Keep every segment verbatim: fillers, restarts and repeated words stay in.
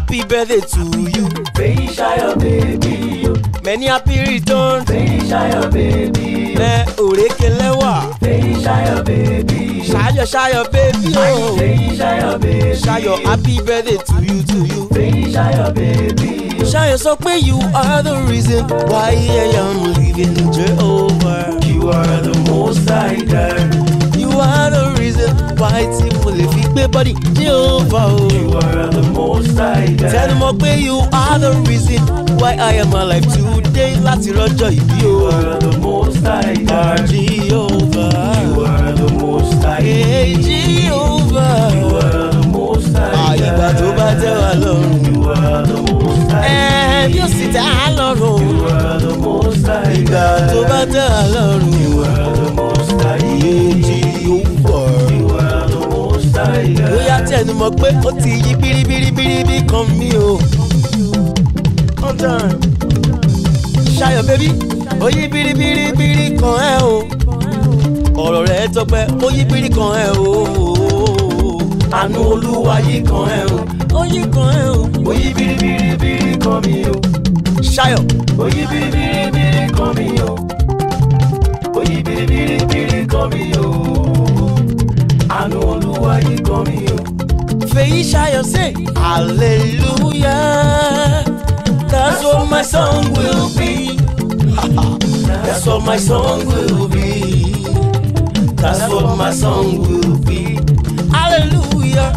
happy birthday to you. Fèyíṣayọ̀ baby o. Many happy returns. Fèyíṣayọ̀ baby o. Lẹ òrékelẹ́wà. Fèyíṣayọ̀ baby o. Ṣayọ̀ ṣayọ̀ baby o. Fèyíṣayọ̀ baby o. Ṣayọ̀ happy birthday to you to you. Fèyíṣayọ̀ baby o. Ṣayọ̀ sọ pé you are the reason why I am living Jehovah. You are the most high God. You are the reason why tí mo lè fi gbé body Jehovah o. You are the most high God. Tell them pé you are the reason why I am alive today láti rọ́jọ́ ìbí o. You are the most high God. Jehovah. You are the most high God. Hey Jehovah. You are the most high God. Àyíká tó bá tẹ́ wa lọ́rùn. You are the most high God. Ẹ bí ó sì tẹ́ á lọ́rùn. You are the most high God. Ìgbà tó bá tẹ́ wa lọ́rùn. You are the most high God. Hey Jehovah. You are the most high God. Bóyá tẹnu mọ̀ pé ó ti yí bíríbíríbírí kan mí o. On time. Ṣayọ̀ bébí, ó yí bíríbíríbírí kan ẹ o. Ọ̀rọ̀ rẹ̀ tọpẹ́, ó yí bírí kan ẹ o. Àánú Olúwa yí kan ẹ o. Ó yí kan ẹ o. Ó yí bíríbíríbírí kan mi o. Ṣayọ̀, Ó yí bíríbíríbírí kan mi o. Ó yí bíríbíríbírí kan mi o. Àánú Olúwa yí kan mi o. Fèyíṣayọ̀ say hallelujah. That's what my song will be. That's what my song will be. That's what my song will be. Hallelujah,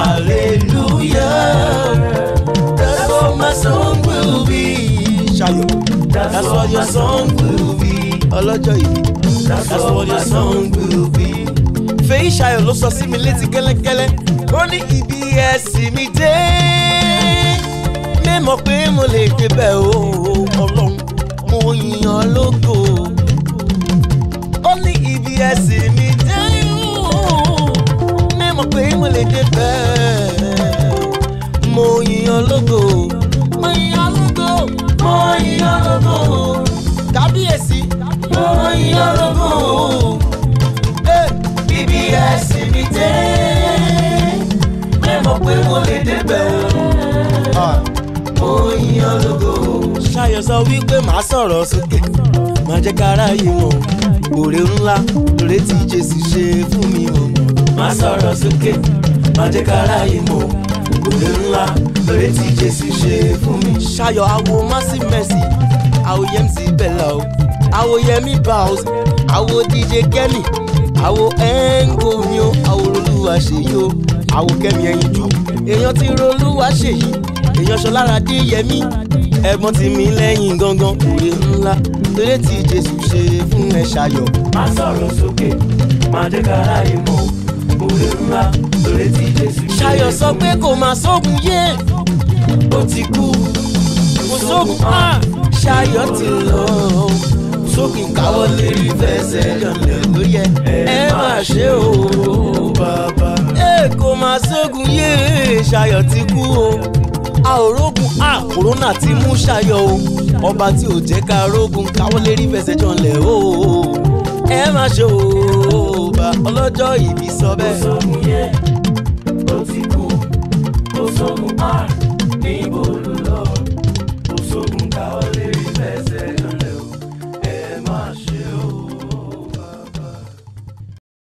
hallelujah. That's what my song will be. Ṣayọ̀, that's what your song will be. Ọlọ́jọ́ ìbí, that's what your song will be. Fèyíṣayọ̀ ló sọ sí mi létí gẹ́lẹ́gẹ́lẹ́. Ó ní ibi ẹ̀sìn mi dé. Mímọ̀ pé mo lè débẹ̀ o, Ọlọ́run, mo yìn ọ́ lógo. Ó ní ibi ẹ̀sìn mi dé o. Mímọ̀ pé mo lè débẹ̀. Mo yìn ọ́ lógo. Mo yìn ọ́ lógo. Mo yìn ọ́ lógo. Kábíyèsí. Mo yìn ọ́ lógo. Ibi ẹ̀sìn mi dé. Mímọ̀ pé mo lè débẹ̀. Mo yìn ọ́ lógo. Ṣayọ̀ sọ wípé màá sọ̀rọ̀ sókè, máa jẹ́ kára yìí mọ̀. Òrè ńlá lóore tí Jésù ṣe fún mi o. Má sọ̀rọ̀ sókè, má jẹ́ kára yìí mọ̀. Òrè ńlá lóore tí Jésù ṣe fún mi. Ṣayọ̀ àwo Mercy Mercy, àwo Yemisi Bella o, àwo Yemi Bows, àwo D J Kemi, àwo Engo mi o, àwo Olúwa ṣèyí o, àwo Kẹ́mi Ẹyinjú, èèyàn ti Olúwa ṣèyí, èèyàn Ṣọlára dé Yẹmí, ẹ̀gbọ́n ti mi lẹ́yìn gangan. Òrè ńlá lóore tí Jésù ṣe fún ẹ Ṣayọ̀. Má sọ̀rọ̀ sókè, má jẹ́ kára yìí mọ̀. Òrè ńlá lóore tí Jésù ṣe. Ṣayọ̀ sọ pé kò máa sógun yé, ó ti kú, kò sógun á. Ṣayọ̀ ti lọ, sógun káwọ́ lérí fẹsẹ̀ jọlẹ̀ lórí ẹ. Ẹ má ṣe o bàbá. Ẹ kò máa sógun yé, Ṣayọ̀ ti kú o. A ò rógun á, kòrónà ti mú Ṣayọ̀ o. Ọba tí ò jẹ́ ká rógun káwọ́ lérí fẹsẹ̀ jọlẹ̀ o. Ẹ má ṣe o bá ọlọ́jọ́ ìbí sọ Kò bẹ́ẹ̀. sógun yẹ, ó ti kú. Kò sógun á, níbo ló